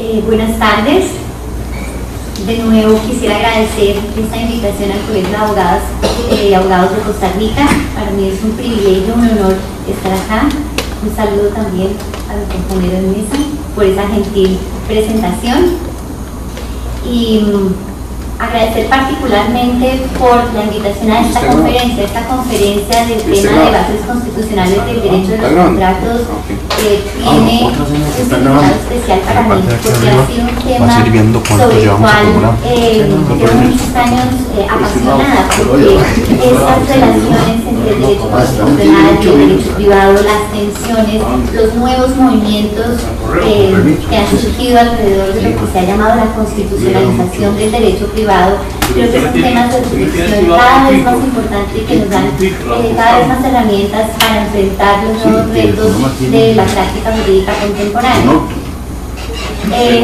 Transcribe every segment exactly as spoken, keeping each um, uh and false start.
Eh, buenas tardes. De nuevo quisiera agradecer esta invitación al Colegio de Abogadas, eh, Abogados de Costa Rica. Para mí es un privilegio, un honor estar acá. Un saludo también a mi compañero de mesa por esa gentil presentación. Y um, agradecer particularmente por la invitación a esta conferencia, esta conferencia del tema de bases constitucionales del derecho de los contratos. Eh, tiene un significado especial para mí porque ha sido un tema sobre el cual eh, llevo muchos años eh, apasionada, porque estas relaciones entre el derecho constitucional y el derecho privado, las tensiones, los nuevos movimientos eh, que han surgido alrededor de lo que se ha llamado la constitucionalización del derecho privado, creo que son temas de reflexión cada vez más importantes y que nos dan eh, cada vez más herramientas para enfrentar los nuevos retos de la práctica jurídica contemporánea. Eh,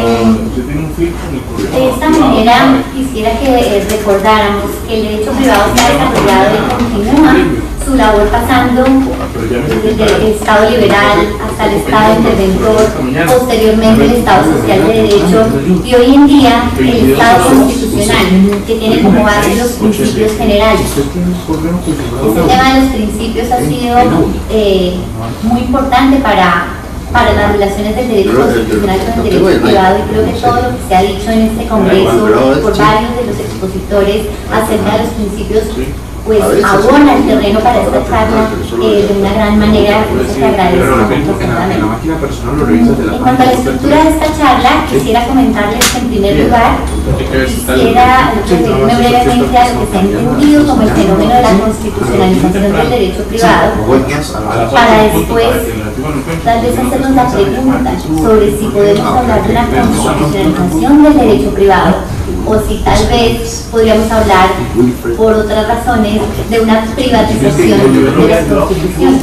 de esta manera quisiera que eh, recordáramos que el derecho privado se ha desarrollado y continúa su labor pasando desde el Estado liberal hasta el Estado interventor, posteriormente el Estado social de derecho y hoy en día el Estado constitucional, que tiene como base los principios generales. Este tema de los principios ha sido eh, muy importante para para las relaciones del derecho constitucional con el derecho privado, y creo que todo lo que se ha dicho en este congreso por varios de los expositores acerca de los principios pues abona el terreno para esta charla eh, de una gran manera, por eso te agradezco profundamente. En cuanto a la estructura de esta charla, quisiera comentarles que en primer lugar quisiera referirme brevemente a lo que se ha entendido como el fenómeno de la constitucionalización del derecho privado, para después tal vez hacernos la pregunta sobre si podemos hablar de una constitucionalización del derecho privado o si tal vez podríamos hablar, por otras razones, de una privatización de las constituciones.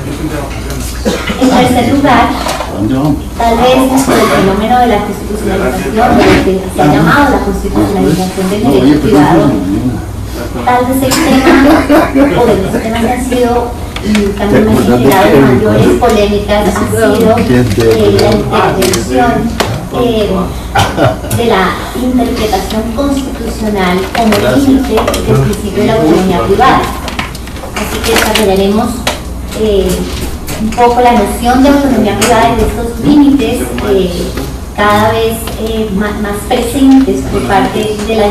En tercer lugar, tal vez por el fenómeno de la constitucionalización, de lo que se ha llamado la constitucionalización del derecho privado, tal vez el tema, o de los temas que han sido y también me han generado mayores polémicas, ha sido eh, la intervención Eh, de la interpretación constitucional como límite del principio de la autonomía privada. Así que desarrollaremos eh, un poco la noción de autonomía privada y de estos límites eh, cada vez eh, más, más presentes por parte de la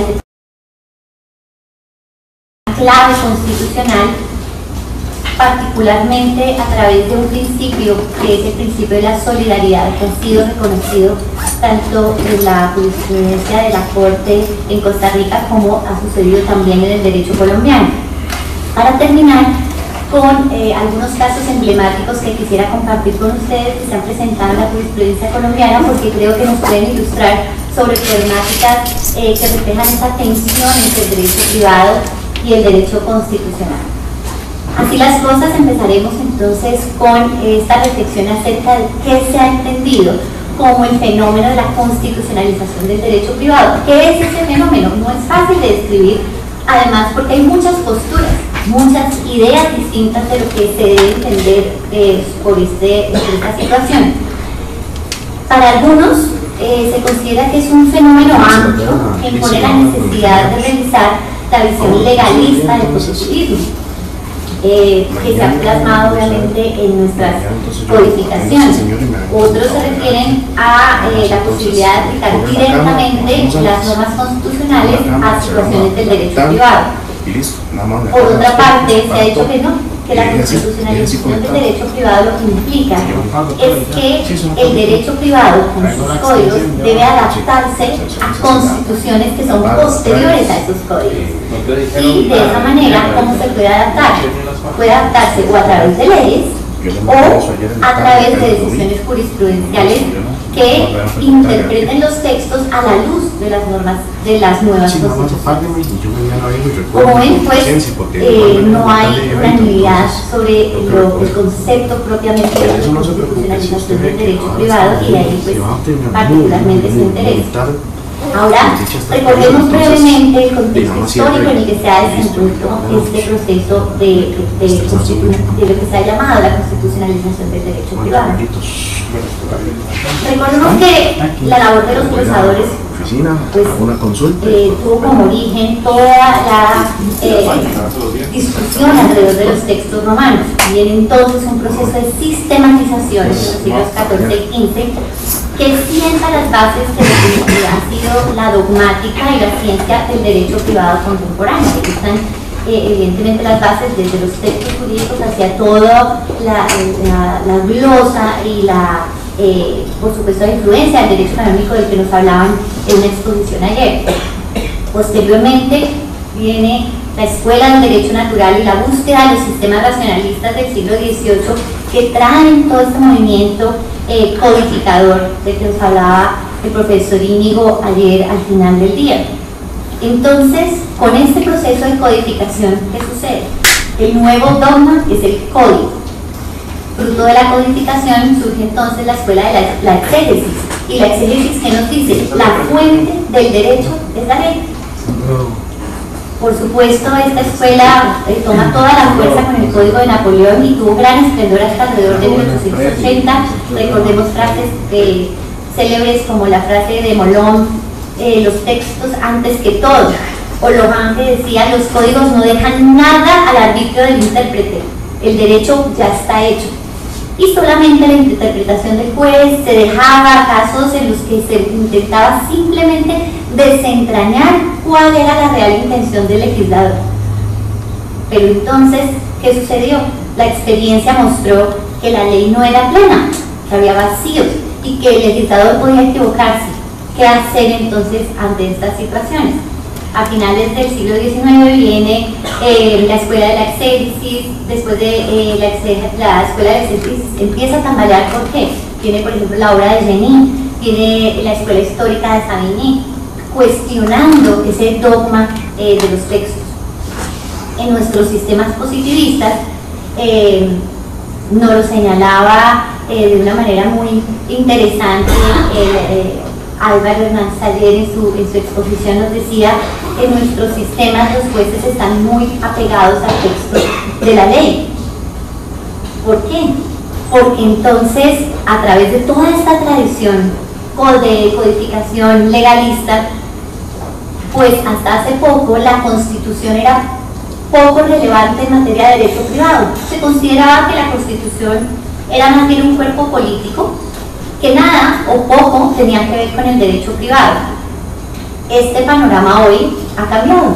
clave constitucional, particularmente a través de un principio que es el principio de la solidaridad, que ha sido reconocido tanto en la jurisprudencia de la Corte en Costa Rica como ha sucedido también en el derecho colombiano. Para terminar con eh, algunos casos emblemáticos que quisiera compartir con ustedes que se han presentado en la jurisprudencia colombiana, porque creo que nos pueden ilustrar sobre problemáticas eh, que reflejan esa tensión entre el derecho privado y el derecho constitucional. Así las cosas, empezaremos entonces con esta reflexión acerca de qué se ha entendido como el fenómeno de la constitucionalización del derecho privado. ¿Qué es ese fenómeno? No es fácil de describir, además porque hay muchas posturas, muchas ideas distintas de lo que se debe entender eh, por, este, por esta situación. Para algunos eh, se considera que es un fenómeno amplio que impone la necesidad de revisar la visión legalista del positivismo. Eh, que se han plasmado obviamente en nuestras codificaciones. Otros se refieren a eh, la posibilidad de aplicar directamente las normas constitucionales a situaciones del derecho privado. Por otra parte, se ha dicho que no, que la constitucionalización del derecho privado lo que implica es que el derecho privado con sus códigos debe adaptarse a constituciones que son posteriores a esos códigos. Y de esa manera, ¿cómo se puede adaptar? Puede adaptarse o a través de leyes o a través de decisiones jurisprudenciales que interpreten los textos a la luz de las normas de las nuevas constituciones. Como ven, pues, eh, no hay unanimidad sobre lo, el concepto propiamente de la constitucionalización del derecho privado, y de ahí pues particularmente este interés. Ahora, recordemos brevemente el contexto histórico en el que se ha desenvuelto este proceso de, de, de, de lo que se ha llamado la constitucionalización del derecho privado. Recordemos que la labor de los procesadores pues, eh, tuvo como origen toda la eh, discusión alrededor de los textos romanos, y en entonces un proceso de sistematización en los siglos catorce y quince que sienta las bases de lo que ha sido la dogmática y la ciencia del derecho privado contemporáneo, que están eh, evidentemente las bases desde los textos jurídicos hacia toda la, la, la glosa y la, eh, por supuesto, la influencia del derecho canónico del que nos hablaban en una exposición ayer. Posteriormente viene la escuela del derecho natural y la búsqueda de los sistemas racionalistas del siglo dieciocho que traen todo este movimiento eh, codificador del que nos hablaba el profesor Íñigo ayer al final del día. Entonces, con este proceso de codificación, ¿qué sucede? El nuevo dogma es el código. Fruto de la codificación surge entonces la escuela de la, la exégesis. Y la exégesis, ¿qué nos dice? La fuente del derecho es la ley. Por supuesto, esta escuela eh, toma toda la fuerza con el Código de Napoleón y tuvo gran esplendor hasta alrededor de mil ochocientos ochenta. Recordemos frases eh, célebres como la frase de Molón, eh, los textos antes que todo. O Lohan, que decía, los códigos no dejan nada al arbitrio del intérprete, el derecho ya está hecho. Y solamente la interpretación del juez se dejaba casos en los que se intentaba simplemente desentrañar cuál era la real intención del legislador. Pero entonces, ¿qué sucedió? La experiencia mostró que la ley no era plena, que había vacíos y que el legislador podía equivocarse. ¿Qué hacer entonces ante estas situaciones? A finales del siglo diecinueve viene eh, la escuela de la exégesis. Después de eh, la, exégesis, la escuela de la exégesis empieza a tambalear. ¿Por qué? Tiene, por ejemplo, la obra de Genin, tiene la escuela histórica de Savigny, cuestionando ese dogma eh, de los textos. En nuestros sistemas positivistas, eh, nos lo señalaba eh, de una manera muy interesante eh, eh, Álvaro Hernández ayer en su, en su exposición nos decía que en nuestros sistemas los jueces están muy apegados al texto de la ley. ¿Por qué? Porque entonces, a través de toda esta tradición de codificación legalista, pues hasta hace poco la Constitución era poco relevante en materia de derecho privado. Se consideraba que la Constitución era más bien un cuerpo político que nada o poco tenía que ver con el derecho privado. Este panorama hoy ha cambiado.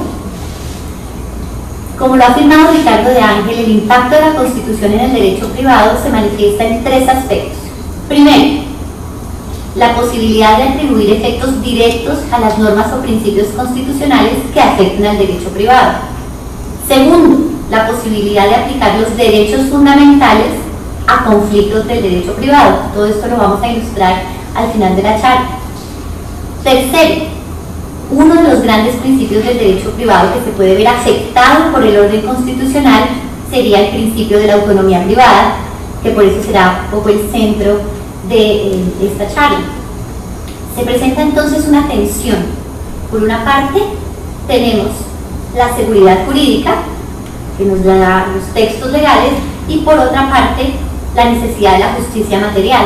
Como lo ha afirmado Ricardo de Ángel, el impacto de la Constitución en el derecho privado se manifiesta en tres aspectos. Primero, la posibilidad de atribuir efectos directos a las normas o principios constitucionales que afecten al derecho privado. Segundo, la posibilidad de aplicar los derechos fundamentales a conflictos del derecho privado. Todo esto lo vamos a ilustrar al final de la charla. Tercero, uno de los grandes principios del derecho privado que se puede ver afectado por el orden constitucional sería el principio de la autonomía privada, que por eso será un poco el centro de eh, esta charla. Se presenta entonces una tensión. Por una parte, tenemos la seguridad jurídica, que nos la dan los textos legales, y por otra parte, la necesidad de la justicia material.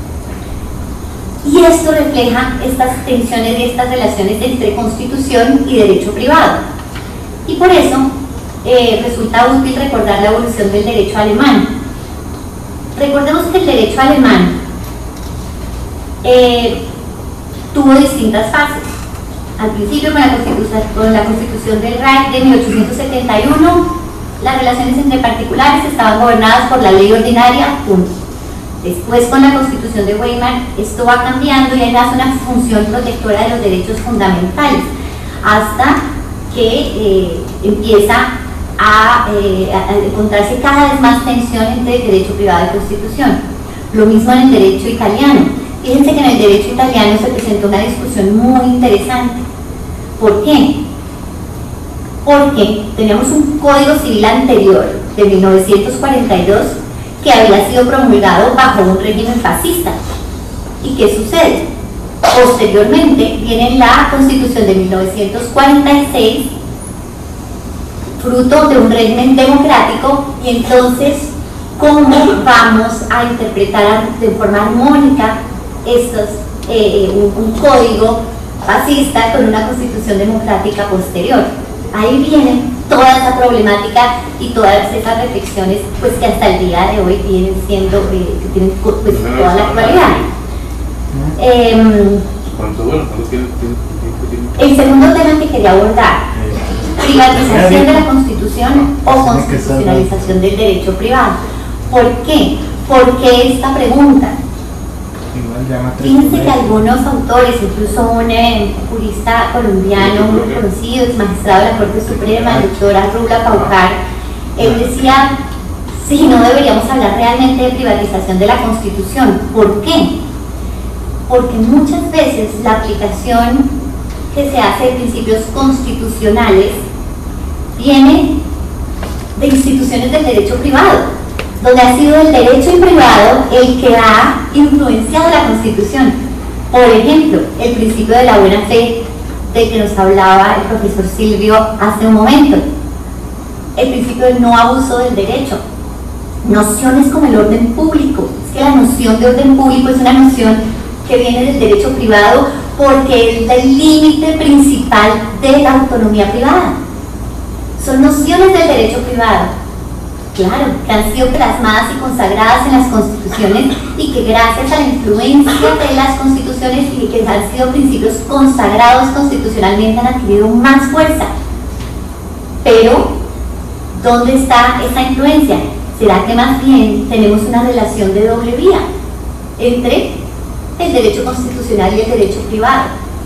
Y esto refleja estas tensiones y estas relaciones entre constitución y derecho privado. Y por eso eh, resulta útil recordar la evolución del derecho alemán. Recordemos que el derecho alemán eh, tuvo distintas fases. Al principio, con la constitución, con la constitución del Reich de mil ochocientos setenta y uno, las relaciones entre particulares estaban gobernadas por la ley ordinaria, punto. Después, con la Constitución de Weimar, esto va cambiando y ahí nace una función protectora de los derechos fundamentales, hasta que eh, empieza a, eh, a encontrarse cada vez más tensión entre el derecho privado y constitución. Lo mismo en el derecho italiano. Fíjense que en el derecho italiano se presentó una discusión muy interesante. ¿Por qué? Porque teníamos un código civil anterior, de mil novecientos cuarenta y dos, que había sido promulgado bajo un régimen fascista. ¿Y qué sucede? Posteriormente viene la Constitución de mil novecientos cuarenta y seis, fruto de un régimen democrático, y entonces, ¿cómo vamos a interpretar de forma armónica estos, eh, un, un código fascista con una constitución democrática posterior? Ahí viene toda esa problemática y todas esas reflexiones, pues, que hasta el día de hoy vienen siendo, eh, que tienen pues, toda la actualidad. Eh, el segundo tema que quería abordar: privatización de la Constitución o constitucionalización del derecho privado. ¿Por qué? ¿Por qué esta pregunta? Fíjense que algunos autores, incluso un eh, jurista colombiano muy conocido, ex magistrado de la Corte Suprema, el doctor Arrula Paucar, él decía, sí, no deberíamos hablar realmente de privatización de la Constitución. ¿Por qué? Porque muchas veces la aplicación que se hace de principios constitucionales viene de instituciones del derecho privado, donde ha sido el derecho privado el que ha influenciado la Constitución. Por ejemplo, el principio de la buena fe del que nos hablaba el profesor Silvio hace un momento, el principio del no abuso del derecho, nociones como el orden público. Es que la noción de orden público es una noción que viene del derecho privado porque es el límite principal de la autonomía privada. Son nociones del derecho privado, claro, que han sido plasmadas y consagradas en las constituciones, y que gracias a la influencia de las constituciones y que han sido principios consagrados constitucionalmente han adquirido más fuerza. Pero, ¿dónde está esa influencia? ¿Será que más bien tenemos una relación de doble vía entre el derecho constitucional y el derecho privado?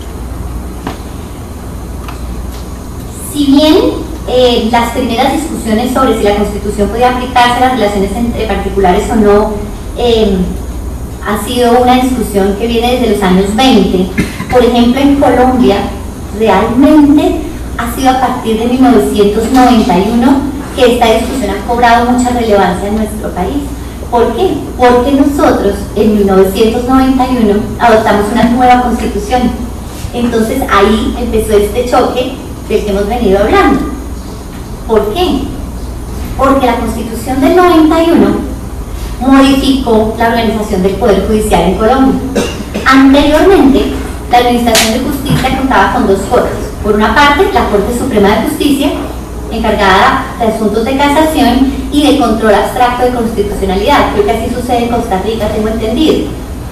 Si bien Eh, las primeras discusiones sobre si la Constitución podía aplicarse a las relaciones entre particulares o no eh, ha sido una discusión que viene desde los años veinte. Por ejemplo, en Colombia realmente ha sido a partir de mil novecientos noventa y uno que esta discusión ha cobrado mucha relevancia en nuestro país. ¿Por qué? Porque nosotros en mil novecientos noventa y uno adoptamos una nueva Constitución. Entonces ahí empezó este choque del que hemos venido hablando. ¿Por qué? Porque la Constitución del noventa y uno modificó la organización del Poder Judicial en Colombia. Anteriormente, la Administración de Justicia contaba con dos cortes. Por una parte, la Corte Suprema de Justicia, encargada de asuntos de casación y de control abstracto de constitucionalidad. Creo que así sucede en Costa Rica, tengo entendido.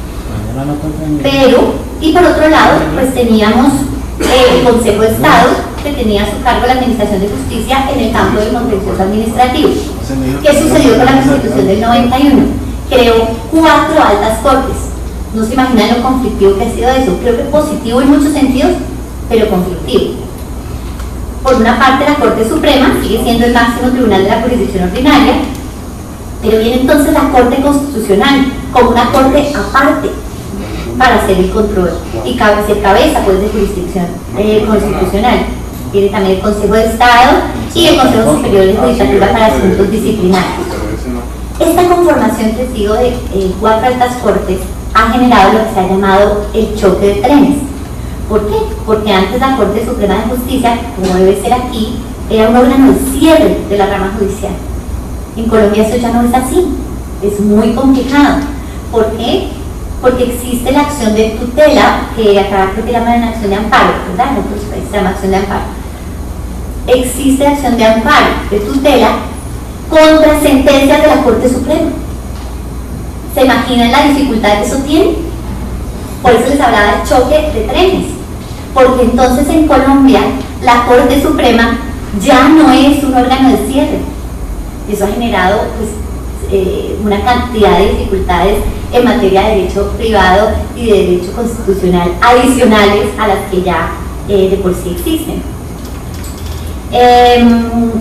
Pero, y por otro lado, pues teníamos el Consejo de Estado, que tenía a su cargo la Administración de Justicia en el campo del contencioso administrativo. ¿Qué sucedió con la Constitución del noventa y uno? Creó cuatro altas cortes. No se imaginan lo conflictivo que ha sido eso. Creo que positivo en muchos sentidos, pero conflictivo. Por una parte, la Corte Suprema sigue siendo el máximo tribunal de la jurisdicción ordinaria, pero viene entonces la Corte Constitucional como una corte aparte para hacer el control y ser cabeza pues de jurisdicción eh, constitucional. Tiene también el Consejo de Estado y el Consejo Superior de Judicatura para Asuntos Disciplinarios. Esta conformación, que sigo de eh, cuatro altas cortes, ha generado lo que se ha llamado el choque de trenes. ¿Por qué? Porque antes la Corte Suprema de Justicia, como debe ser aquí, era un órgano de cierre de la rama judicial. En Colombia eso ya no es así, es muy complicado. ¿Por qué? Porque existe la acción de tutela, que acá creo que llaman acción de amparo, ¿verdad? En otros países se llama acción de amparo. Existe acción de amparo, de tutela, contra sentencias de la Corte Suprema. ¿Se imaginan la dificultad que eso tiene? Por eso les hablaba del choque de trenes, porque entonces en Colombia la Corte Suprema ya no es un órgano de cierre. Eso ha generado pues, eh, una cantidad de dificultades en materia de derecho privado y de derecho constitucional adicionales a las que ya eh, de por sí existen. Eh,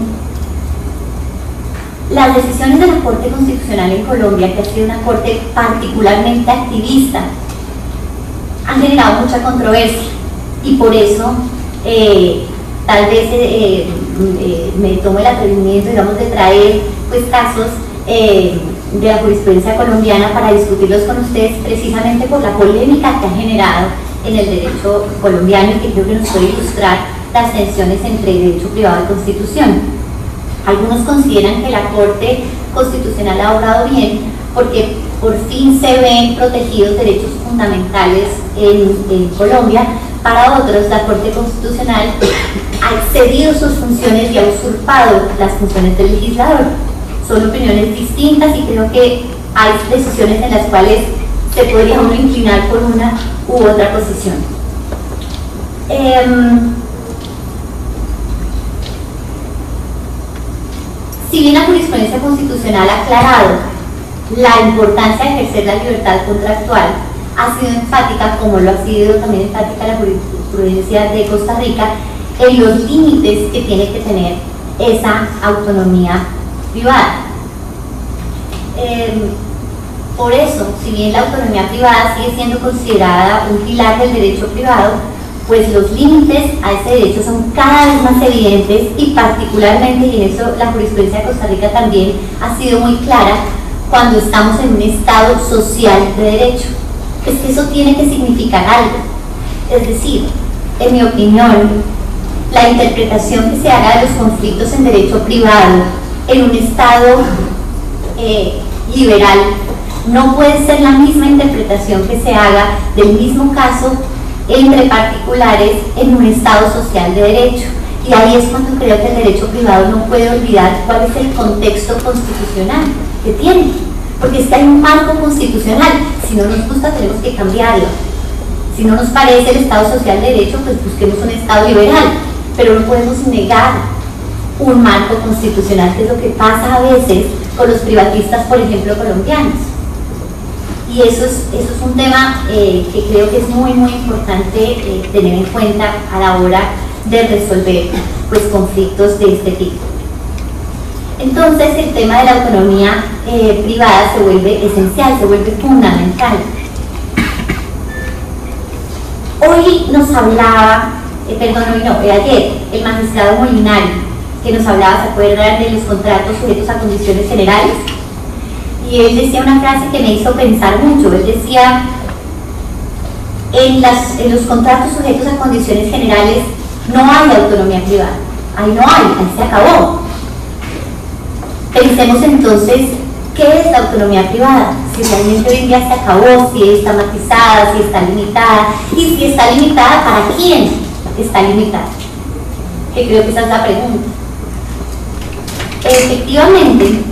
las decisiones de la Corte Constitucional en Colombia, que ha sido una corte particularmente activista, han generado mucha controversia, y por eso eh, tal vez eh, eh, me tomo el atrevimiento, digamos, de traer pues casos eh, de la jurisprudencia colombiana para discutirlos con ustedes, precisamente por la polémica que ha generado en el derecho colombiano y que creo que nos puede ilustrar las tensiones entre derecho privado y constitución. Algunos consideran que la Corte Constitucional ha obrado bien porque por fin se ven protegidos derechos fundamentales en, en Colombia. Para otros, la Corte Constitucional ha excedido sus funciones y ha usurpado las funciones del legislador. Son opiniones distintas y creo que hay decisiones en las cuales se podría uno inclinar por una u otra posición. Eh, si bien la jurisprudencia constitucional ha aclarado la importancia de ejercer la libertad contractual, ha sido enfática, como lo ha sido también enfática la jurisprudencia de Costa Rica, en los límites que tiene que tener esa autonomía privada. Eh, por eso, si bien la autonomía privada sigue siendo considerada un pilar del derecho privado, pues los límites a ese derecho son cada vez más evidentes y particularmente, y en eso la jurisprudencia de Costa Rica también ha sido muy clara, cuando estamos en un estado social de derecho. Es que eso tiene que significar algo. Es decir, en mi opinión, la interpretación que se haga de los conflictos en derecho privado en un estado eh, liberal no puede ser la misma interpretación que se haga del mismo caso entre particulares en un estado social de derecho. Y ahí es cuando creo que el derecho privado no puede olvidar cuál es el contexto constitucional que tiene, porque es que hay un marco constitucional. Si no nos gusta, tenemos que cambiarlo. Si no nos parece el estado social de derecho, pues busquemos un estado liberal, pero no podemos negar un marco constitucional, que es lo que pasa a veces con los privatistas, por ejemplo, colombianos. Y eso es, eso es un tema eh, que creo que es muy, muy importante eh, tener en cuenta a la hora de resolver pues, conflictos de este tipo. Entonces, el tema de la autonomía eh, privada se vuelve esencial, se vuelve fundamental. Hoy nos hablaba, eh, perdón, hoy no, eh, ayer, el magistrado Molinari, que nos hablaba, ¿se acuerdan?, de los contratos sujetos a condiciones generales? Y él decía una frase que me hizo pensar mucho. Él decía, en, las, en los contratos sujetos a condiciones generales no hay autonomía privada, ahí no hay, ahí se acabó. Pensemos entonces, ¿qué es la autonomía privada? Si realmente hoy en día se acabó, si está matizada, si está limitada, y si está limitada, ¿para quién está limitada? Que creo que esa es la pregunta. Efectivamente,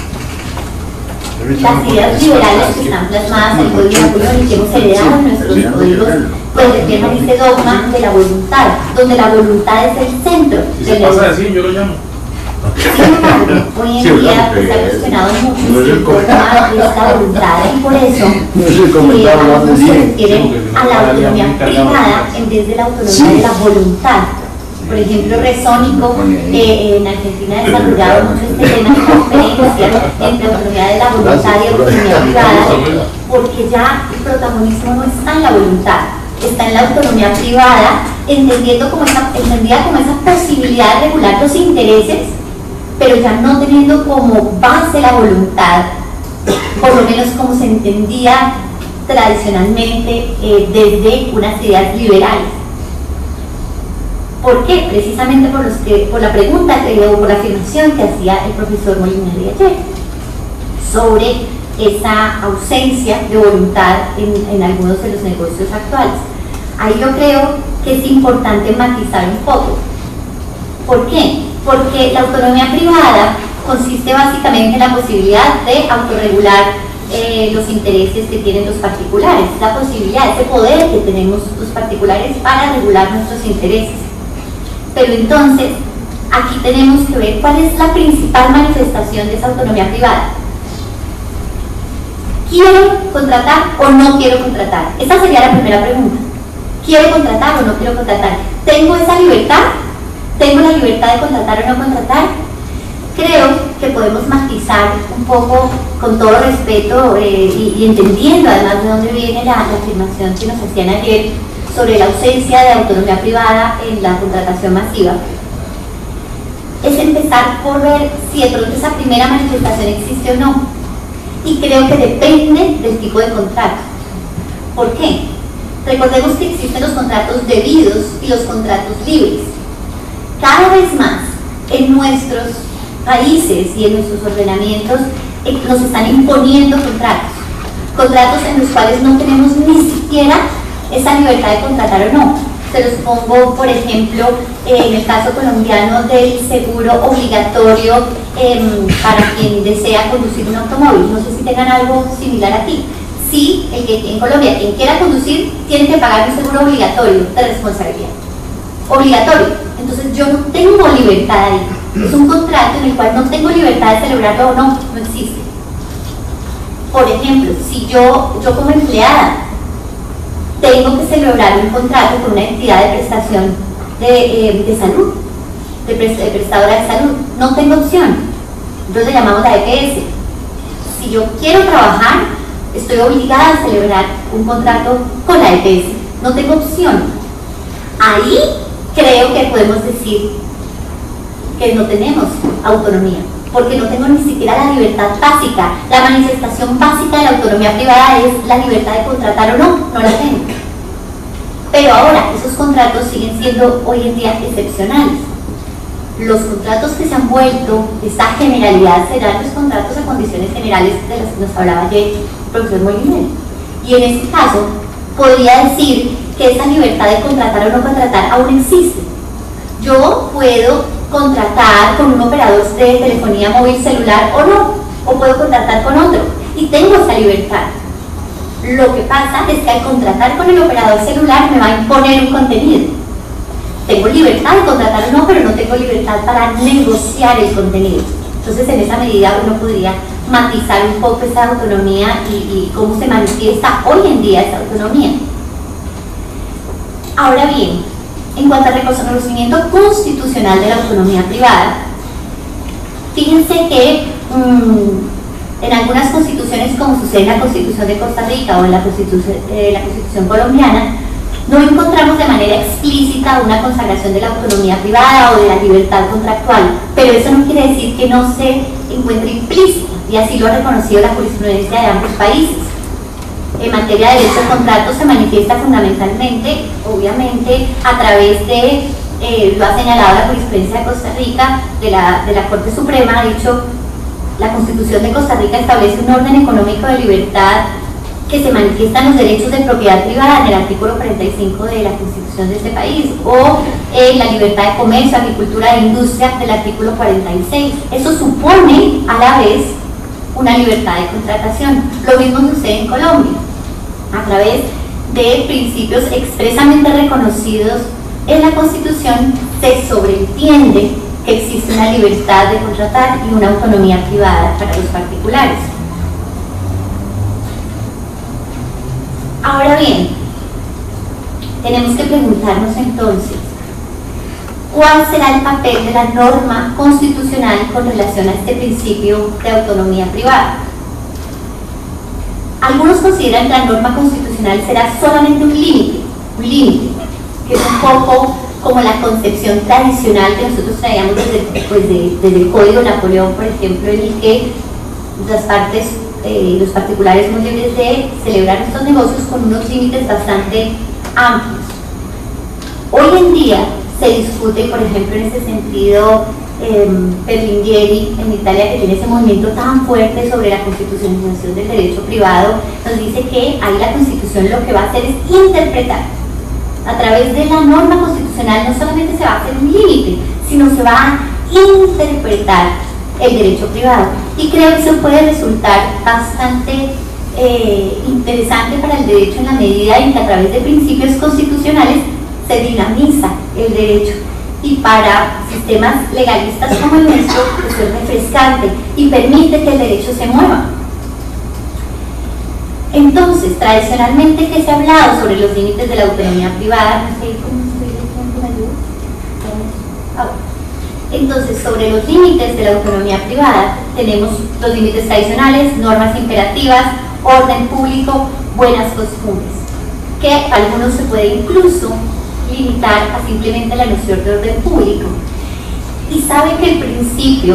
las ideas liberales que están plasmadas en el Código de Napoleón y que hemos heredado en nuestros códigos, pues reflejan ese dogma de la voluntad, donde la voluntad es el centro. Si se pasa así, yo lo llamo. Sin embargo, hoy en día pues, se ha cuestionado mucho el dogma de esta voluntad y por eso eh, algunos se refieren a la autonomía privada en vez de la autonomía de la voluntad. Por ejemplo, Resónico eh, en Argentina ha desarrollado mucho este tema de diferencia entre autonomía de la voluntad y autonomía privada, porque ya el protagonismo no está en la voluntad, está en la autonomía privada, entendiendo como esa, entendida como esa posibilidad de regular los intereses, pero ya no teniendo como base la voluntad, por lo menos como se entendía tradicionalmente eh, desde unas ideas liberales. ¿Por qué? Precisamente por, los que, por la pregunta que, o por la afirmación que hacía el profesor Molinari ayer sobre esa ausencia de voluntad en, en algunos de los negocios actuales. Ahí yo creo que es importante matizar un poco. ¿Por qué? Porque la autonomía privada consiste básicamente en la posibilidad de autorregular eh, los intereses que tienen los particulares, la posibilidad, ese poder que tenemos los particulares para regular nuestros intereses. Pero entonces, aquí tenemos que ver cuál es la principal manifestación de esa autonomía privada. ¿Quiero contratar o no quiero contratar? Esa sería la primera pregunta. ¿Quiero contratar o no quiero contratar? ¿Tengo esa libertad? ¿Tengo la libertad de contratar o no contratar? Creo que podemos matizar un poco, con todo respeto eh, y, y entendiendo además de dónde viene la, la afirmación que nos hacían ayer sobre la ausencia de autonomía privada en la contratación masiva, es empezar por ver si de pronto esa primera manifestación existe o no. Y creo que depende del tipo de contrato. ¿Por qué? Recordemos que existen los contratos debidos y los contratos libres. Cada vez más en nuestros países y en nuestros ordenamientos eh, nos están imponiendo contratos. Contratos en los cuales no tenemos ni siquiera esa libertad de contratar o no. Se los pongo, por ejemplo, eh, en el caso colombiano del seguro obligatorio eh, para quien desea conducir un automóvil. No sé si tengan algo similar aquí. Sí, el que, en Colombia, quien quiera conducir tiene que pagar un seguro obligatorio de responsabilidad. Obligatorio. Entonces yo no tengo libertad ahí. Es un contrato en el cual no tengo libertad de celebrarlo o no, no existe. Por ejemplo, si yo, yo como empleada tengo que celebrar un contrato con una entidad de prestación de, eh, de salud, de, prest de prestadora de salud, no tengo opción. Entonces le llamamos a E P S. Si yo quiero trabajar, estoy obligada a celebrar un contrato con la E P S. No tengo opción. Ahí creo que podemos decir que no tenemos autonomía, porque no tengo ni siquiera la libertad básica. La manifestación básica de la autonomía privada es la libertad de contratar o no, no la tengo. Pero ahora, esos contratos siguen siendo hoy en día excepcionales. Los contratos que se han vuelto, esta generalidad, serán los contratos a condiciones generales de las que nos hablaba ayer el profesor Molinero. Y en este caso, podría decir que esa libertad de contratar o no contratar aún existe. Yo puedo contratar con un operador de telefonía móvil celular o no, o puedo contratar con otro, y tengo esa libertad. Lo que pasa es que al contratar con el operador celular me va a imponer un contenido. Tengo libertad de contratar o no, pero no tengo libertad para negociar el contenido. Entonces, en esa medida uno podría matizar un poco esa autonomía y, y cómo se manifiesta hoy en día esa autonomía. Ahora bien, en cuanto al reconocimiento constitucional de la autonomía privada, fíjense que mmm, en algunas constituciones, como sucede en la Constitución de Costa Rica o en la Constitución, eh, la Constitución colombiana, no encontramos de manera explícita una consagración de la autonomía privada o de la libertad contractual, pero eso no quiere decir que no se encuentre implícita, y así lo ha reconocido la jurisprudencia de ambos países. En materia de derecho de contrato se manifiesta fundamentalmente, obviamente, a través de, eh, lo ha señalado la jurisprudencia de Costa Rica, de la, de la Corte Suprema, ha dicho, la Constitución de Costa Rica establece un orden económico de libertad que se manifiestan los derechos de propiedad privada en el artículo cuarenta y cinco de la Constitución de este país, o eh, la libertad de comercio, agricultura e industria del artículo cuarenta y seis. Eso supone a la vez una libertad de contratación. Lo mismo sucede en Colombia, a través de principios expresamente reconocidos en la Constitución se sobreentiende que existe una libertad de contratar y una autonomía privada para los particulares. Ahora bien, tenemos que preguntarnos entonces, ¿cuál será el papel de la norma constitucional con relación a este principio de autonomía privada? Algunos consideran que la norma constitucional será solamente un límite, un límite, que es un poco como la concepción tradicional que nosotros traíamos desde, pues de, desde el Código de Napoleón, por ejemplo, en el que las partes, eh, los particulares son libres de celebrar estos negocios con unos límites bastante amplios. Hoy en día se discute, por ejemplo, en ese sentido, eh, Berlingueri en Italia, que tiene ese movimiento tan fuerte sobre la constitucionalización del derecho privado, nos dice que ahí la Constitución lo que va a hacer es interpretar. A través de la norma constitucional no solamente se va a hacer un límite, sino se va a interpretar el derecho privado. Y creo que eso puede resultar bastante eh, interesante para el derecho en la medida en que a través de principios constitucionales se dinamiza el derecho, y para sistemas legalistas como el nuestro eso es refrescante y permite que el derecho se mueva. Entonces, tradicionalmente, ¿qué se ha hablado sobre los límites de la autonomía privada? No sé cómo estoy leyendo, ¿me ayudas? Ah, bueno. Entonces, sobre los límites de la autonomía privada tenemos los límites tradicionales, normas imperativas, orden público, buenas costumbres, que algunos se puede incluso limitar a simplemente la noción de orden público. Y sabe que el principio,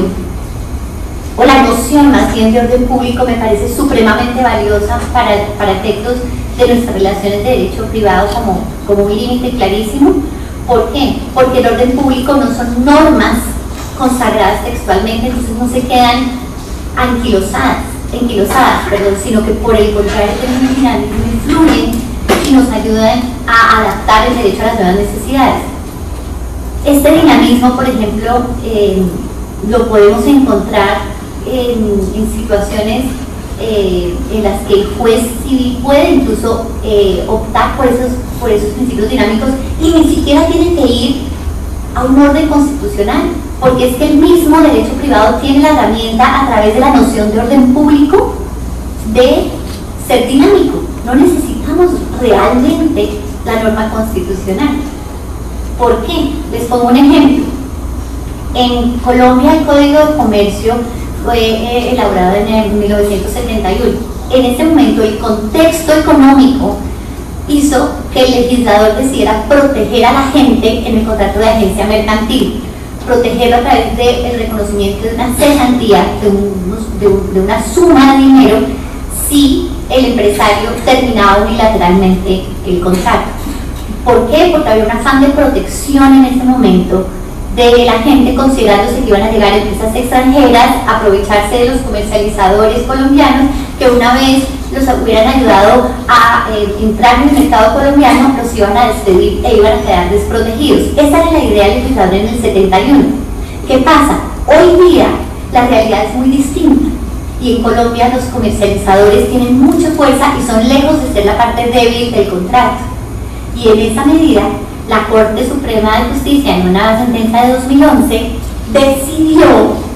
o la noción más bien de orden público, me parece supremamente valiosa para, para efectos de nuestras relaciones de derecho privado como, como un límite clarísimo. ¿Por qué? Porque el orden público no son normas consagradas textualmente, entonces no se quedan anquilosadas, anquilosadas perdón, sino que por el contrario tienen un dinamismo, influyen y nos ayudan a adaptar el derecho a las nuevas necesidades. Este dinamismo, por ejemplo, eh, lo podemos encontrar en, en situaciones eh, en las que el juez civil puede incluso eh, optar por esos, por esos principios dinámicos y ni siquiera tiene que ir a un orden constitucional, porque es que el mismo derecho privado tiene la herramienta a través de la noción de orden público de ser dinámico. No necesitamos realmente la norma constitucional. ¿Por qué? Les pongo un ejemplo. En Colombia el Código de Comercio fue eh, elaborado en el mil novecientos setenta y uno. En ese momento el contexto económico hizo que el legislador decidiera proteger a la gente en el contrato de agencia mercantil, protegerlo a través del reconocimiento de una cesantía, de, unos, de, un, de una suma de dinero, si el empresario terminaba unilateralmente el contrato. ¿Por qué? Porque había un afán de protección en ese momento de la gente, considerándose que iban a llegar empresas extranjeras a aprovecharse de los comercializadores colombianos que una vez los hubieran ayudado a eh, entrar en el mercado colombiano, los iban a despedir e iban a quedar desprotegidos. Esa era la idea del legislador en el setenta y uno. ¿Qué pasa? Hoy día la realidad es muy distinta y en Colombia los comercializadores tienen mucha fuerza y son lejos de ser la parte débil del contrato. Y en esa medida, la Corte Suprema de Justicia, en una sentencia de dos mil once, decidió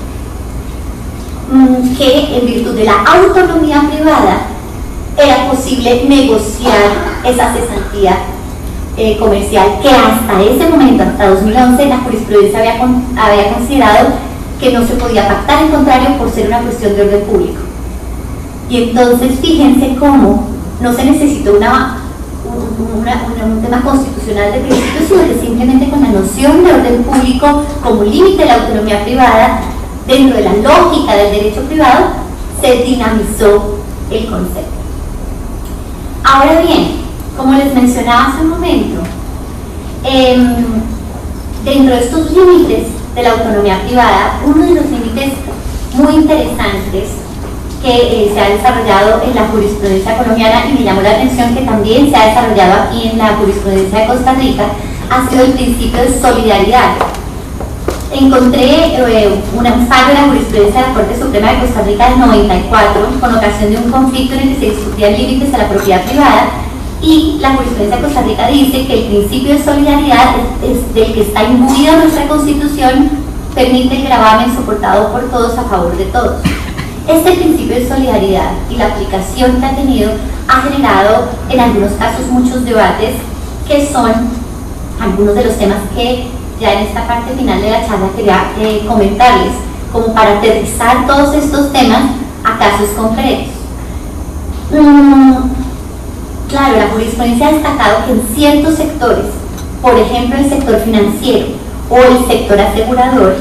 mmm, que en virtud de la autonomía privada era posible negociar esa cesantía eh, comercial que hasta ese momento, hasta dos mil once, la jurisprudencia había, con, había considerado que no se podía pactar, en contrario, por ser una cuestión de orden público. Y entonces fíjense cómo no se necesitó una Una, una, un tema constitucional de principio, sino que simplemente con la noción de orden público como límite de la autonomía privada, dentro de la lógica del derecho privado, se dinamizó el concepto. Ahora bien, como les mencionaba hace un momento, eh, dentro de estos límites de la autonomía privada, uno de los límites muy interesantes que eh, se ha desarrollado en la jurisprudencia colombiana, y me llamó la atención que también se ha desarrollado aquí en la jurisprudencia de Costa Rica, ha sido el principio de solidaridad. Encontré eh, una, un fallo de la jurisprudencia de la Corte Suprema de Costa Rica del noventa y cuatro con ocasión de un conflicto en el que se discutían límites a la propiedad privada, y la jurisprudencia de Costa Rica dice que el principio de solidaridad es, es del que está imbuida nuestra Constitución, permite el gravamen soportado por todos a favor de todos. Este principio de solidaridad y la aplicación que ha tenido ha generado en algunos casos muchos debates, que son algunos de los temas que ya en esta parte final de la charla quería eh, comentarles, como para aterrizar todos estos temas a casos concretos. Mm, claro, la jurisprudencia ha destacado que en ciertos sectores, por ejemplo el sector financiero o el sector asegurador,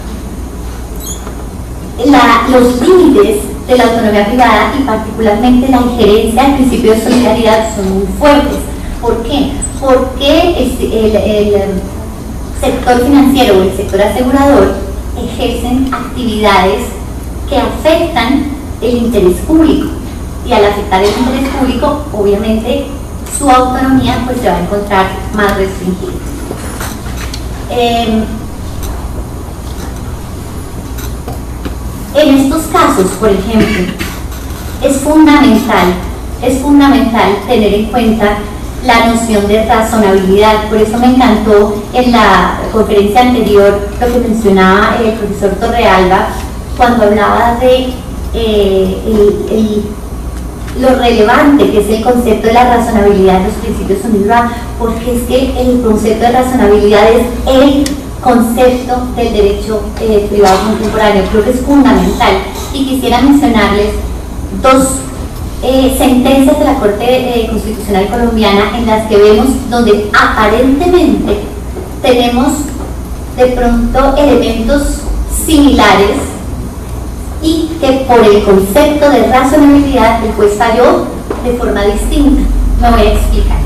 La, los límites de la autonomía privada y particularmente la injerencia del principio de solidaridad son muy fuertes. ¿Por qué? Porque el, el, el sector financiero o el sector asegurador ejercen actividades que afectan el interés público, y al afectar el interés público, obviamente su autonomía pues se va a encontrar más restringida. Eh, En estos casos, por ejemplo, es fundamental, es fundamental tener en cuenta la noción de razonabilidad. Por eso me encantó en la conferencia anterior lo que mencionaba el profesor Torrealba cuando hablaba de eh, el, el, lo relevante que es el concepto de la razonabilidad de los principios UNIRA, porque es que el concepto de razonabilidad es el concepto del derecho eh, privado contemporáneo. Creo que es fundamental, y quisiera mencionarles dos eh, sentencias de la Corte eh, Constitucional Colombiana en las que vemos donde aparentemente tenemos de pronto elementos similares y que por el concepto de razonabilidad el juez falló de forma distinta. Me voy a explicar.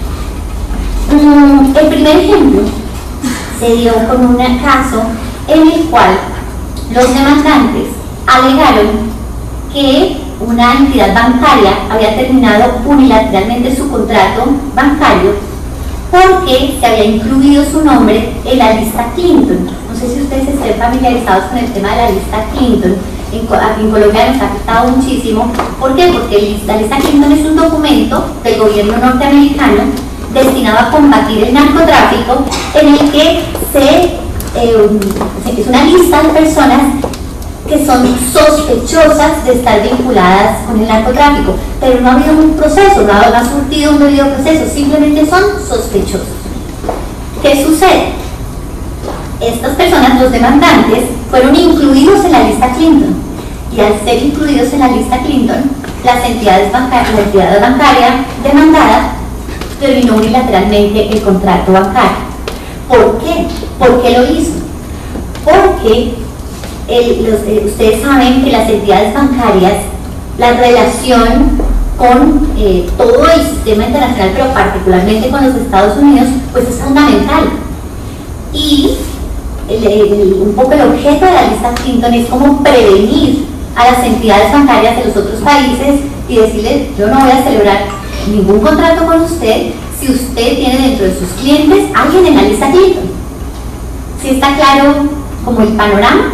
Mm, el primer ejemplo se dio con un caso en el cual los demandantes alegaron que una entidad bancaria había terminado unilateralmente su contrato bancario porque se había incluido su nombre en la lista Clinton. No sé si ustedes estén familiarizados con el tema de la lista Clinton. En, aquí en Colombia nos ha afectado muchísimo. ¿Por qué? Porque la lista Clinton es un documento del gobierno norteamericano destinado a combatir el narcotráfico, en el que se, eh, es una lista de personas que son sospechosas de estar vinculadas con el narcotráfico, pero no ha habido un proceso, no ha, no ha surtido un debido proceso, simplemente son sospechosos. ¿Qué sucede? Estas personas, los demandantes, fueron incluidos en la lista Clinton, y al ser incluidos en la lista Clinton, las entidades bancarias, la entidad bancaria demandada terminó unilateralmente el contrato bancario. ¿Por qué? ¿Por qué lo hizo? Porque el, los, eh, ustedes saben que las entidades bancarias, la relación con eh, todo el sistema internacional, pero particularmente con los Estados Unidos, pues es fundamental. Y el, el, un poco el objeto de la lista Clinton es como prevenir a las entidades bancarias de los otros países y decirles: yo no voy a celebrar ningún contrato con usted si usted tiene dentro de sus clientes a alguien en la lista Clinton. ¿Sí está claro como el panorama?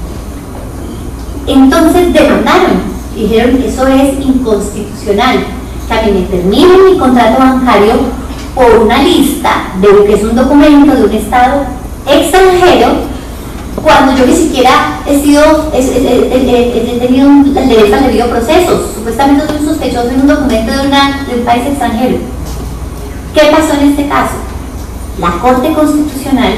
Entonces demandaron, dijeron que eso es inconstitucional, que a mí me terminen mi contrato bancario por una lista de lo que es un documento de un estado extranjero, cuando yo ni siquiera he sido, he, he, he, he tenido el derecho al debido proceso. Supuestamente soy un sospechoso en un documento de, una, de un país extranjero. ¿Qué pasó en este caso? La Corte Constitucional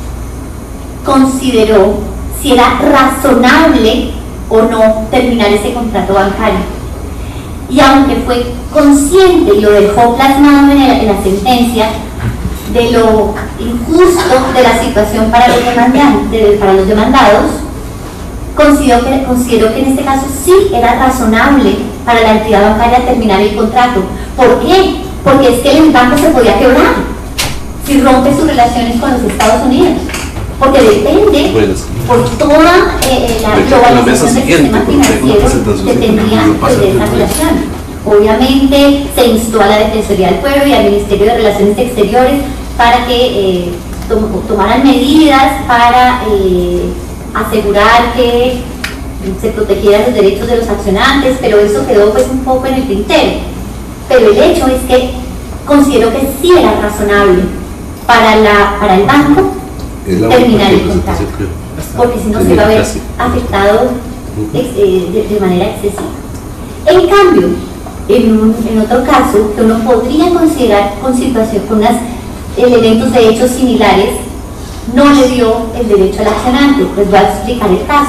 consideró si era razonable o no terminar ese contrato bancario, y aunque fue consciente y lo dejó plasmado en, el, en la sentencia de lo injusto de la situación para los, demandantes, para los demandados, consideró que, consideró que en este caso sí era razonable para la entidad bancaria terminar el contrato. ¿Por qué? Porque es que el banco se podía quebrar si rompe sus relaciones con los Estados Unidos, porque depende bueno, sí. por toda eh, la globalización del sistema financiero que tendría pues, de esa relación. Obviamente se instó a la Defensoría del Pueblo y al Ministerio de Relaciones Exteriores para que eh, tom tomaran medidas para eh, asegurar que se protegieran los derechos de los accionantes, pero eso quedó pues un poco en el tintero. Pero el hecho es que considero que sí era razonable para, la, para el banco terminar el contrato, porque si no se va a ver afectado eh, de, de manera excesiva. En cambio, en, un, en otro caso, que uno podría considerar con situación, con unos elementos de hechos similares, no le dio el derecho al accionante. Les voy a explicar el caso.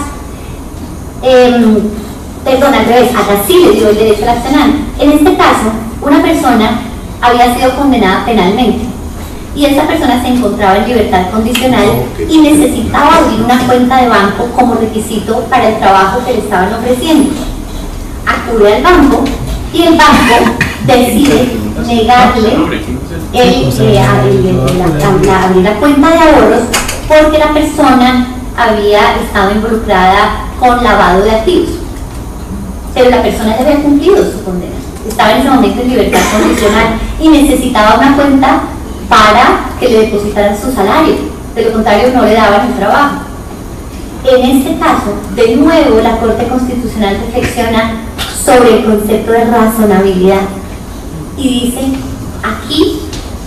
Eh, perdón, al revés, acá sí le dio el derecho al accionante. En este caso, una persona había sido condenada penalmente y esa persona se encontraba en libertad condicional y necesitaba abrir una cuenta de banco como requisito para el trabajo que le estaban ofreciendo. Acude al banco y el banco decide negarle el, eh, el, el, la, la, abrir la cuenta de ahorros porque la persona había estado involucrada con lavado de activos, pero la persona ya había cumplido su condena, estaba en ese momento en libertad condicional y necesitaba una cuenta para que le depositaran su salario, de lo contrario no le daban el trabajo. En este caso, de nuevo la Corte Constitucional reflexiona sobre el concepto de razonabilidad y dice: aquí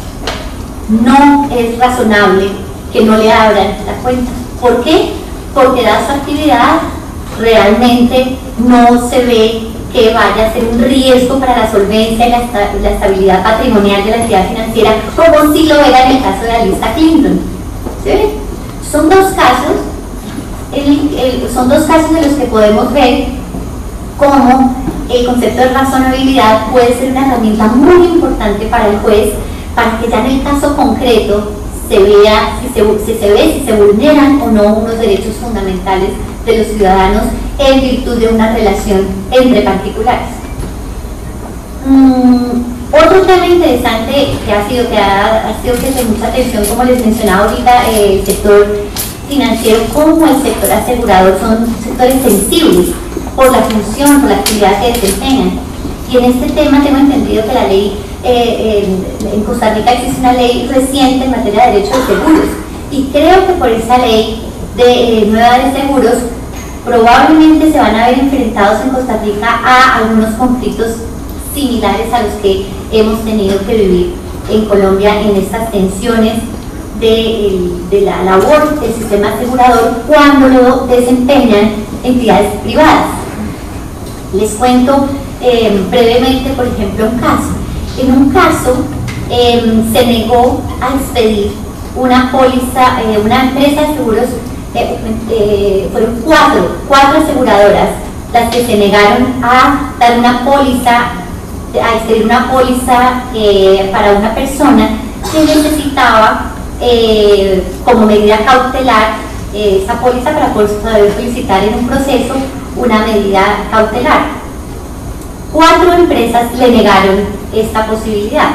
no es razonable que no le abran la cuenta. ¿Por qué? Porque dada su actividad realmente no se ve que vaya a ser un riesgo para la solvencia y la, esta, la estabilidad patrimonial de la entidad financiera, como si lo era en el caso de la lista Clinton. ¿Sí? Son dos casos, el, el, son dos casos en los que podemos ver cómo el concepto de razonabilidad puede ser una herramienta muy importante para el juez, para que ya en el caso concreto se vea si se, si se ve si se vulneran o no unos derechos fundamentales de los ciudadanos en virtud de una relación entre particulares. Mm, Otro tema interesante que ha sido, que ha, ha sido que de mucha atención, como les mencionaba ahorita, eh, el sector financiero como el sector asegurador son sectores sensibles por la función, por la actividad que desempeñan. Y en este tema tengo entendido que la ley, eh, en, en Costa Rica existe una ley reciente en materia de derecho de seguros, y creo que por esa ley de eh, nueva de seguros probablemente se van a ver enfrentados en Costa Rica a algunos conflictos similares a los que hemos tenido que vivir en Colombia en estas tensiones de, de la labor del sistema asegurador cuando lo desempeñan entidades privadas. Les cuento eh, brevemente, por ejemplo, un caso. En un caso eh, se negó a expedir una póliza, eh, una empresa de seguros, eh, eh, fueron cuatro, cuatro aseguradoras las que se negaron a dar una póliza, a expedir una póliza eh, para una persona que necesitaba eh, como medida cautelar eh, esa póliza para poder solicitar en un proceso una medida cautelar. Cuatro empresas le negaron esta posibilidad.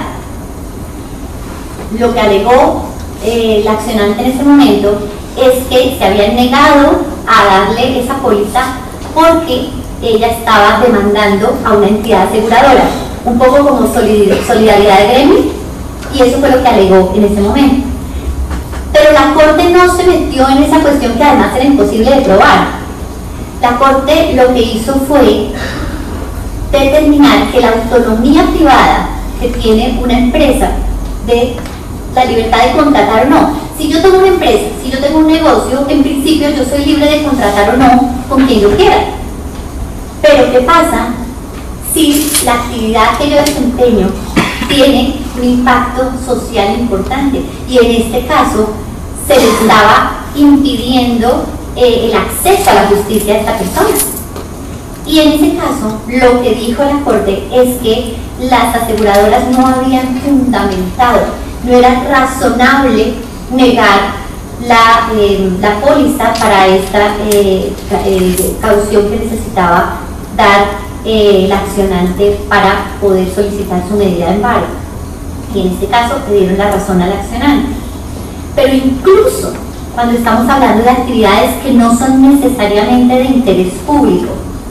Lo que alegó eh, la accionante en ese momento es que se habían negado a darle esa póliza porque ella estaba demandando a una entidad aseguradora, un poco como solidaridad de gremio, y eso fue lo que alegó en ese momento. Pero la Corte no se metió en esa cuestión que además era imposible de probar. La Corte lo que hizo fue determinar que la autonomía privada que tiene una empresa de la libertad de contratar o no. Si yo tengo una empresa, si yo tengo un negocio, en principio yo soy libre de contratar o no con quien yo quiera. Pero ¿qué pasa si la actividad que yo desempeño tiene un impacto social importante? Y en este caso se le estaba impidiendo eh, el acceso a la justicia a esta persona. Y en ese caso, lo que dijo la Corte es que las aseguradoras no habían fundamentado, no era razonable negar la, eh, la póliza para esta eh, eh, caución que necesitaba dar eh, la accionante para poder solicitar su medida de embargo. Y en este caso le dieron la razón al accionante. Pero incluso cuando estamos hablando de actividades que no son necesariamente de interés público,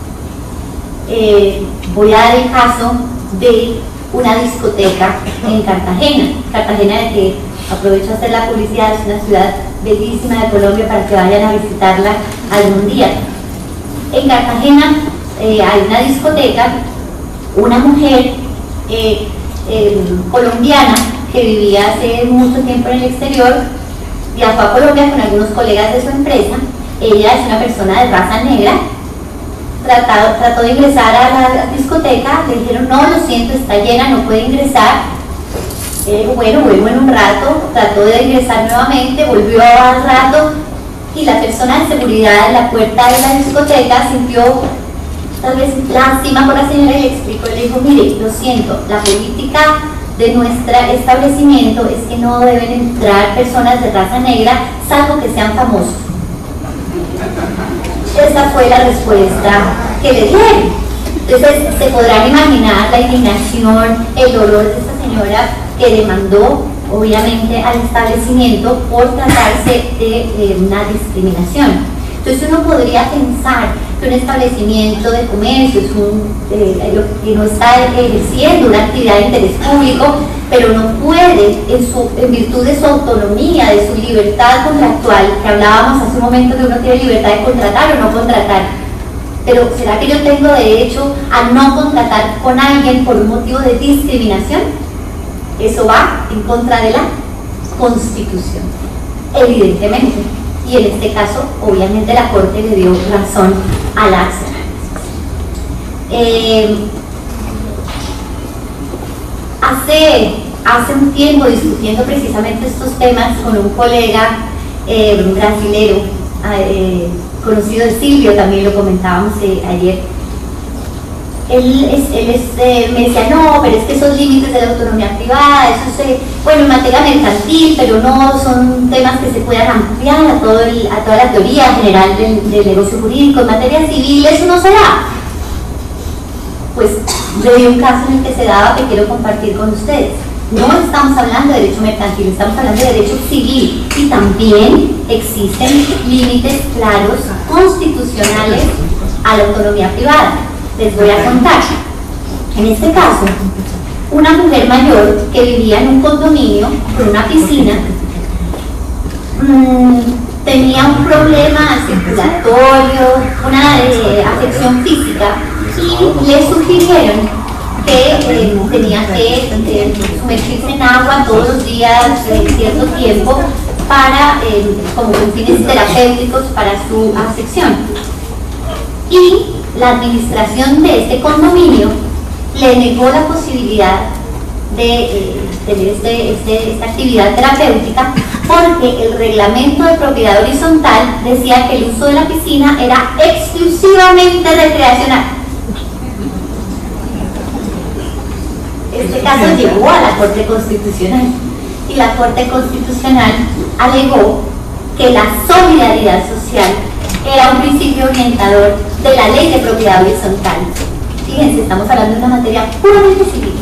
Eh, voy a dar el caso de una discoteca en Cartagena. Cartagena, de que aprovecho a hacer la publicidad, es una ciudad bellísima de Colombia para que vayan a visitarla algún día. En Cartagena eh, hay una discoteca, una mujer eh, eh, colombiana que vivía hace mucho tiempo en el exterior, viajó a Colombia con algunos colegas de su empresa. Ella es una persona de raza negra. Tratado, trató de ingresar a la discoteca, le dijeron no, lo siento, está llena, no puede ingresar. Eh, bueno, vuelvo en un rato, trató de ingresar nuevamente, volvió al rato, y la persona de seguridad en la puerta de la discoteca sintió tal vez lástima por la señora y le explicó, le dijo, mire, lo siento, la política de nuestro establecimiento es que no deben entrar personas de raza negra, salvo que sean famosos. Esa fue la respuesta que le dieron. Entonces se podrán imaginar la indignación, el dolor de esta señora que demandó obviamente al establecimiento por tratarse de eh, una discriminación. Entonces uno podría pensar que un establecimiento de comercio es un, eh, que no está ejerciendo una actividad de interés público, pero no puede, en, su, en virtud de su autonomía, de su libertad contractual, que hablábamos hace un momento que uno tiene libertad de contratar o no contratar, pero ¿será que yo tengo derecho a no contratar con alguien por un motivo de discriminación? Eso va en contra de la Constitución, evidentemente. Y en este caso, obviamente, la Corte le dio razón a la acción. Eh, hace, hace un tiempo, discutiendo precisamente estos temas con un colega eh, un brasilero, eh, conocido de Silvio, también lo comentábamos eh, ayer, él, es, él es, eh, me decía, no, pero es que esos límites de la autonomía privada, eso es, eh, bueno, en materia mercantil, pero no son temas que se puedan ampliar a, todo el, a toda la teoría general del, del negocio jurídico. En materia civil eso no se da. pues yo vi un caso en el que se daba que quiero compartir con ustedes. No estamos hablando de derecho mercantil, estamos hablando de derecho civil, y también existen límites claros constitucionales a la autonomía privada. Les voy a contar. En este caso, una mujer mayor que vivía en un condominio con una piscina mmm, tenía un problema circulatorio, una eh, afección física, y le sugirieron que eh, tenía que eh, sumergirse en agua todos los días, eh, cierto tiempo, para, eh, como con fines terapéuticos para su afección. Y la administración de este condominio le negó la posibilidad de eh, tener este, este, esta actividad terapéutica, porque el reglamento de propiedad horizontal decía que el uso de la piscina era exclusivamente recreacional. Este caso llegó a la Corte Constitucional, y la Corte Constitucional alegó que la solidaridad social era un principio orientador de la ley de propiedad horizontal. Fíjense, estamos hablando de una materia puramente civil,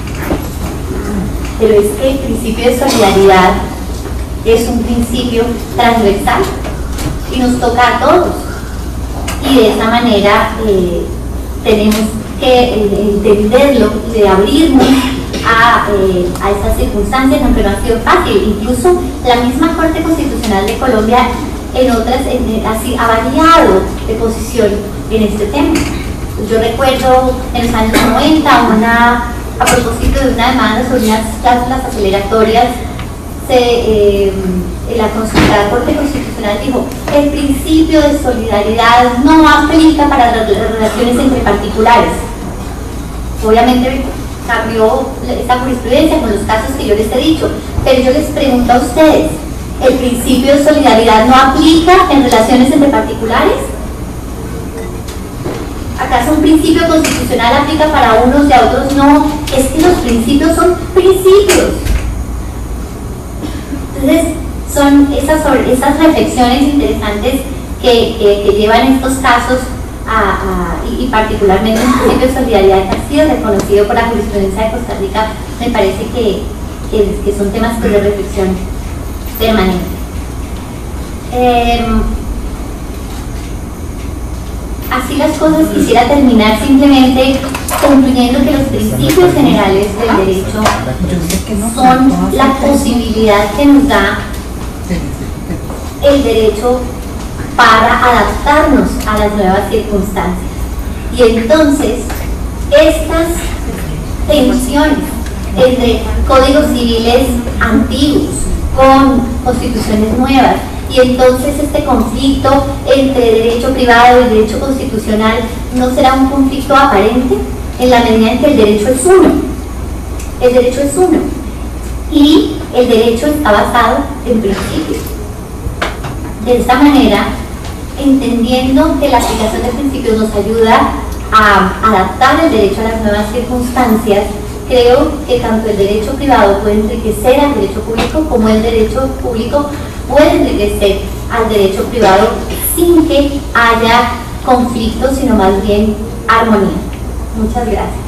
pero es que el principio de solidaridad es un principio transversal y nos toca a todos, y de esa manera eh, tenemos que entenderlo, de abrirnos a, eh, a esas circunstancias, aunque no ha sido fácil. Incluso la misma Corte Constitucional de Colombia en otras en, así, ha variado de posición en este tema. Yo recuerdo en los años noventa, una, a propósito de una demanda sobre unas cláusulas aceleratorias, se, eh, la consultada Corte Constitucional dijo: el principio de solidaridad no aplica para las relaciones entre particulares. Obviamente cambió esta jurisprudencia con los casos que yo les he dicho, pero yo les pregunto a ustedes, ¿el principio de solidaridad no aplica en relaciones entre particulares? ¿Acaso un principio constitucional aplica para unos y a otros no? Es que los principios son principios. Entonces, son esas, esas reflexiones interesantes que, que, que llevan estos casos a, a, y, y particularmente el principio de solidaridad, que ha sido reconocido por la jurisprudencia de Costa Rica. Me parece que, que, que son temas de reflexión permanente. Eh, así las cosas, quisiera terminar simplemente concluyendo que los principios generales del derecho son la posibilidad que nos da el derecho para adaptarnos a las nuevas circunstancias. Y entonces, estas tensiones entre códigos civiles antiguos con constituciones nuevas, y entonces este conflicto entre derecho privado y derecho constitucional, ¿no será un conflicto aparente? En la medida en que el derecho es uno. El derecho es uno. Y el derecho está basado en principios. De esta manera, entendiendo que la aplicación de principios nos ayuda a adaptar el derecho a las nuevas circunstancias, creo que tanto el derecho privado puede enriquecer al derecho público, como el derecho público puede enriquecer al derecho privado, sin que haya conflicto, sino más bien armonía. Muchas gracias.